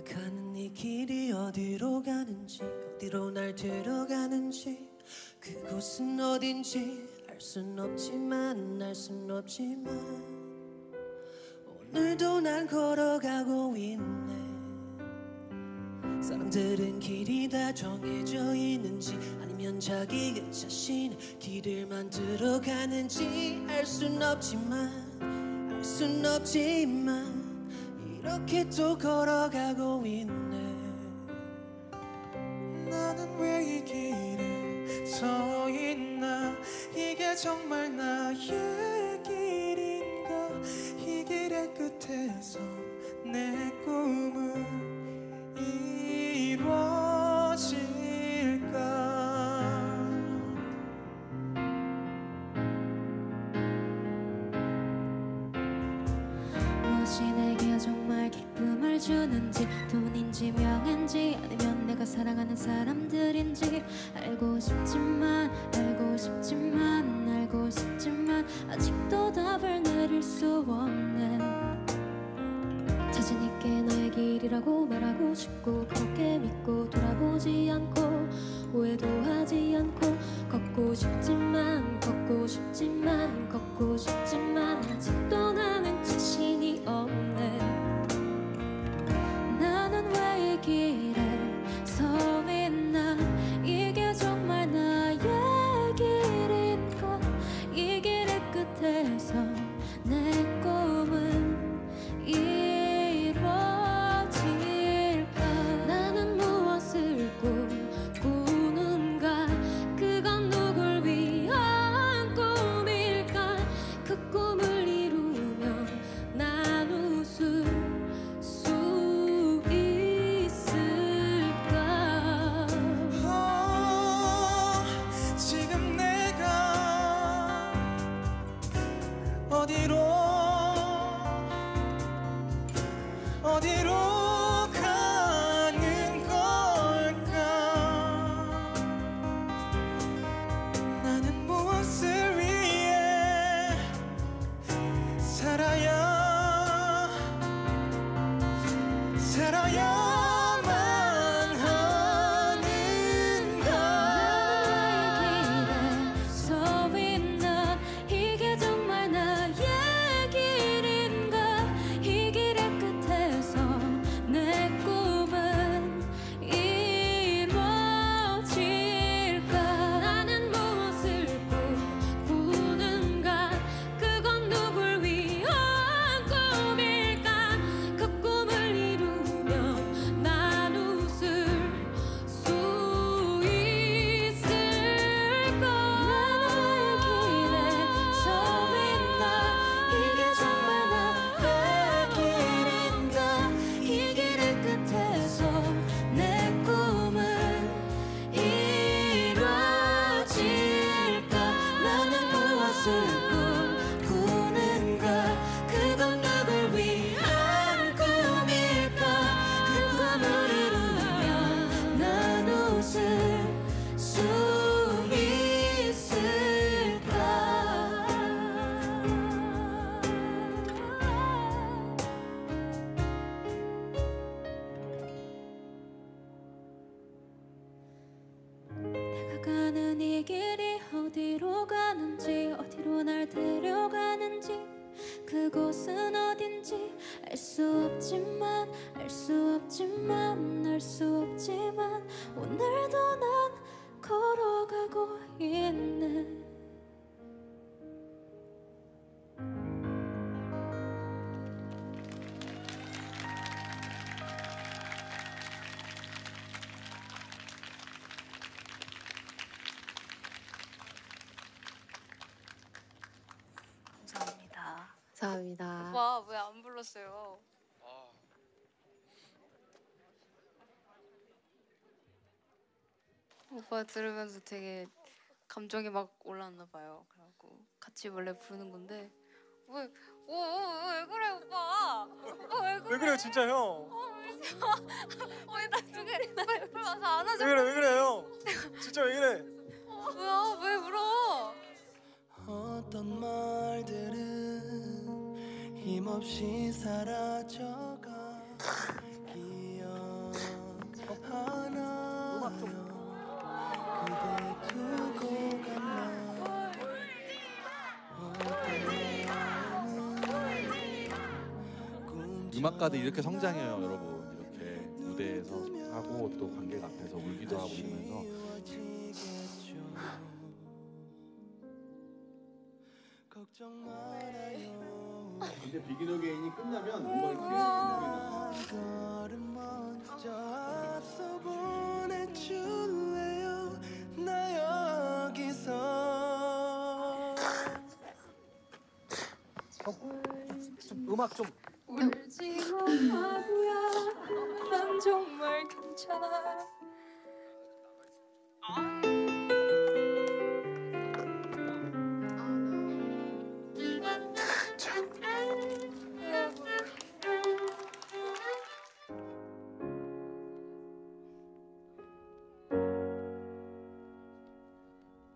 내가 가는 이 길이 어디로 가는지, 어디로 날 데려가는지, 그곳은 어딘지 알 순 없지만 알 순 없지만 오늘도 난 걸어가고 있네. 사람들은 길이 다 정해져 있는지 아니면 자기 자신의 길을 만들어 가는지 알 순 없지만 알 순 없지만 이렇게 또 걸어가고 있네. 나는 왜 이 길에 서 있나? 이게 정말 나의 길인가? 이 길의 끝에서 내 꿈은 이루어질까? 무엇이 내게 정말 기쁨을 주는지, 돈인지 명예인지 아니면 내가 사랑하는 사람들인지 알고 싶지만 알고 싶지만 알고 싶지만 아직도 답을 내릴 수 없네. 자신 있게 나의 길이라고 말하고 싶고 그렇게 믿고 돌아보지 않고 후회도 하지 않고 걷고 싶지만 걷고 싶지만 걷고 싶지만 아직도 나는 자신이 없네. 나는 왜 이 길에 서 있나? 이게 정말 나의 길인가? 이 길의 끝에서 내 꿈은 이루어질까? 나는 무엇을 꿈꾸는가? 그건 누굴 위한 꿈일까? 그 꿈을 이루면 난 웃을 수 있을까? 지금 내가 어디로 가는 걸까? 나는 무엇을 위해 살아야만 하는가? 나는 왜 서 있나? 이게 정말 나의 길인가? 이 길의 끝에서 내 꿈은 이루어질까? 나는 무엇을 꿈꾸는가? 그건 누굴 위한 꿈일까? 그 꿈을 이루면 난 웃을 수 있을까? 나는 왜 길에 서 있나? 이게 정말 나의 길인가? 이 길의 끝에서 내 꿈은 이루어질까? 나는 무엇을 꿈꾸는가? 그건 누굴 위한 꿈일까? 그 꿈을 이루면 난 웃을 수 있을까? 내가 가는 이 길이 어디로 가는지 어디로 날 데려가는지 그곳은 어딘지 알 수 없지만 알 수 없지만 알 수 없지만 오늘도 난 걸어가고 있네. 감사합니다. 감사합니다. 오빠 왜 안 불렀어요? 오빠 들으면서 되게 감정이 막 올라왔나 봐요. 그래갖고 같이 원래 부르는 건데 왜 그래 오빠? 오빠 왜 그래? 왜 그래요 진짜 형? 나 불러서 안아줘. 왜 그래요? 진짜 왜 그래? 뭐야 왜 울어? 어떤 말들은 힘없이 사라져가 기억 음악가들이 이렇게 성장해요, 여러분. 이렇게 무대에서 하고 또 관객 앞에서 울기도 하고 이러면서. 걱정 말아요. 근데 비긴 어게인이 끝나면 한 걸음 먼저 앞서 보내줄래요 나 여기서 음악 좀. 울지 마 바보야 난 정말 괜찮아